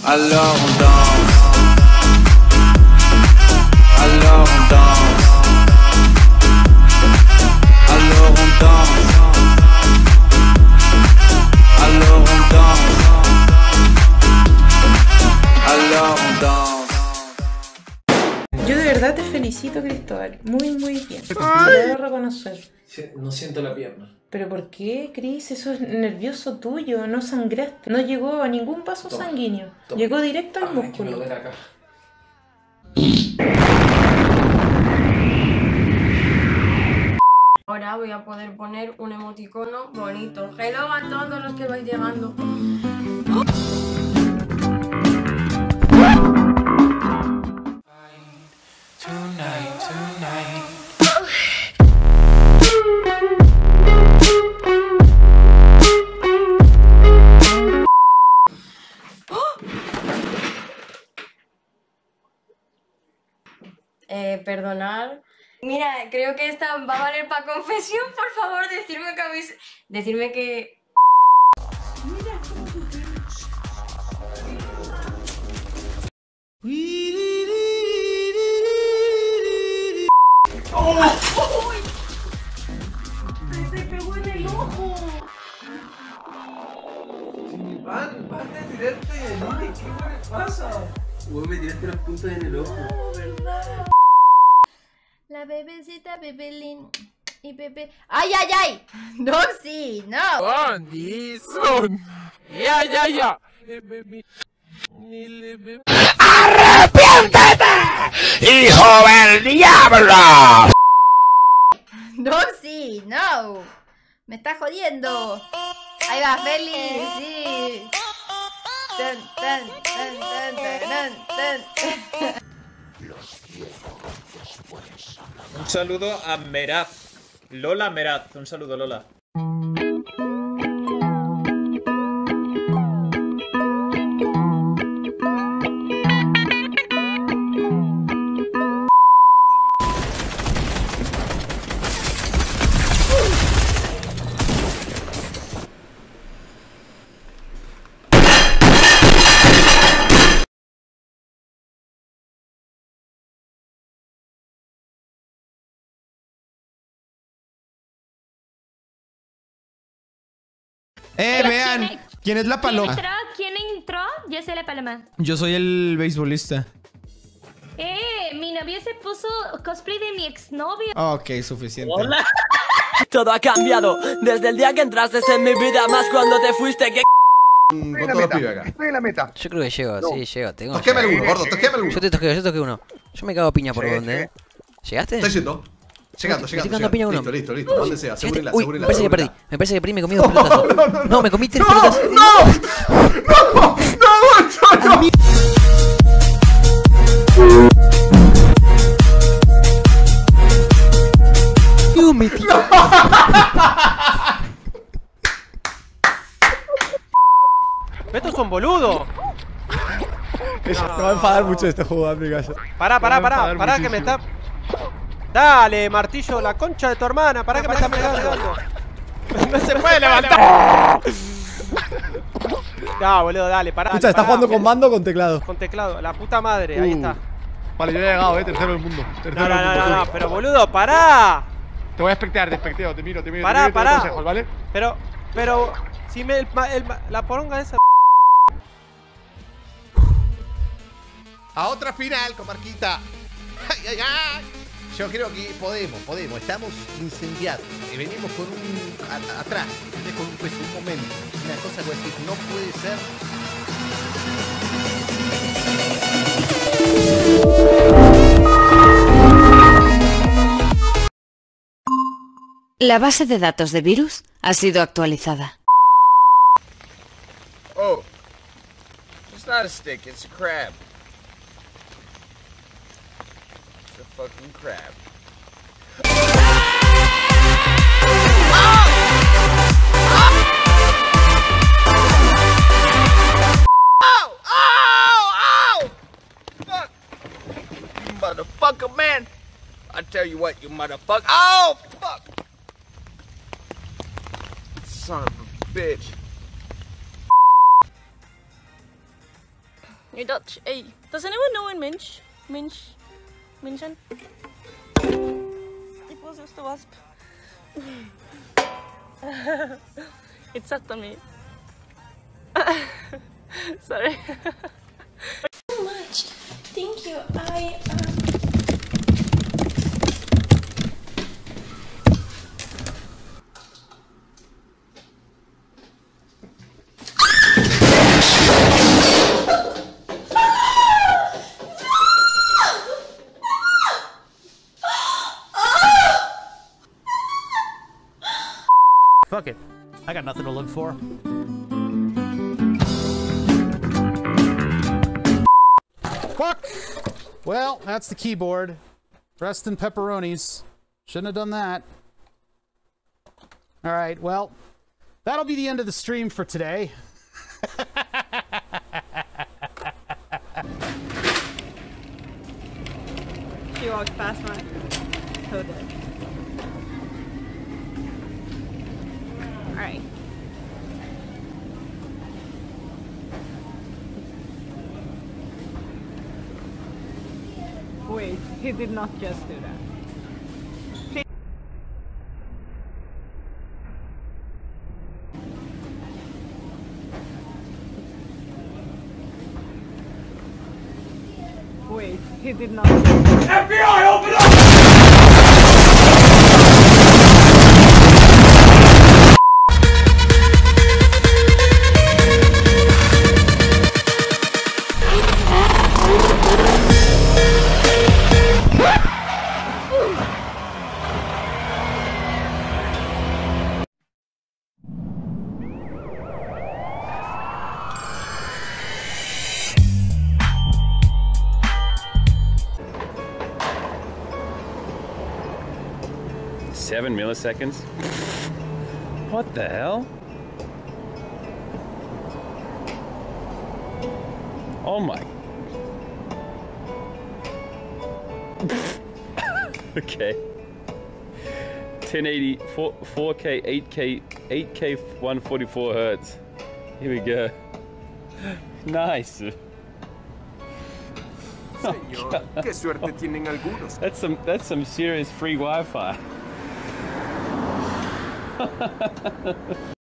Alors on danse. Alors on danse. Alors on danse. Alors on danse. Alors on danse. Yo de verdad te felicito, Cristóbal. Muy, muy bien. Te debo reconocer. No siento la pierna. ¿Pero por qué, Cris? Eso es nervioso tuyo. No sangraste. No llegó a ningún vaso sanguíneo. Llegó directo al Que me músculo. duele acá. Ahora voy a poder poner un emoticono bonito. Hello a todos los que vais llegando. Perdonar. Mira, creo que esta va a valer para confesión. Por favor, decirme que habéis... Decirme que... ¡Se pegó en el ojo! Van de tirarte de anime, ¿qué me pasa? Vos me tiraste los puntos en el ojo. La bebecita Bebelín y Pepe. ¡Ay, ay, ay! No, sí, no. Anderson. Ya. ¡Arrepiéntete, hijo del diablo! No, sí, no. Me está jodiendo. Ahí va, Feli, sí. Tan, tan, tan, tan, tan, tan. Un saludo a Meraz. Lola Meraz. Un saludo, Lola. Vean, ¿quién es la paloma? ¿Quién entró? Yo soy la paloma. Yo soy el beisbolista. Mi novio se puso cosplay de mi exnovio. Ok, suficiente. Hola. Todo ha cambiado desde el día que entraste en mi vida, más cuando te fuiste que... Estoy en la meta. Yo creo que llego, sí, llego. Toqueme el uno, gordo, toqueme el uno. Yo toqué uno. Yo me cago a piña por donde, ¿eh? ¿Llegaste? Estoy yendo. Llegando. Estoy cagando a piña uno. Listo. Donde sea, asegúrenla, Uy, asegúrenla. me parece que perdí. Me parece que perdí, me comí dos pelotazos. No, me comí tres pelotazos. No. Dios, me tiró. Beto es un boludo. Te va a enfadar mucho este juego, amigas. Pará, que me está... Dale, martillo, la concha de tu hermana. Pará que me está pegando. No se puede levantar. No, boludo, dale, pará. Escucha, ¿está jugando con mando o con teclado? Con teclado, la puta madre, ahí está. Vale, yo he llegado, tercero del mundo. No, pero boludo, pará. Te voy a espectear, te miro. Pará. Consejos, ¿vale? Pero, si me... la poronga esa... A otra final, comarquita. Ay. Yo creo que podemos. Estamos incendiados. Venimos con un... atrás. Con un momento. Una cosa que decir, no puede ser. La base de datos de virus ha sido actualizada. Oh, it's not a stick, it's a crab. It's a fucking crab. Fuck! You motherfucker, man! I tell you what, you motherfucker. Oh, fuck! Son of a bitch. You're Dutch. Hey, does anyone know in Minch? Minchen? It was just a wasp. It sat on me. Sorry. So much. Thank you. Fuck it. I got nothing to live for. Fuck! Well, that's the keyboard. Rest in pepperonis. Shouldn't have done that. Alright, well, that'll be the end of the stream for today. She walked past my hood. Alright. Wait, he did not just do that. Wait, he did not. FBI, open up! Seven milliseconds? What the hell? Oh my. Okay. 1080, 4K, 8K, 144 hertz. Here we go. Nice. Señor, qué suerte tienen algunos. That's some serious free Wi-Fi.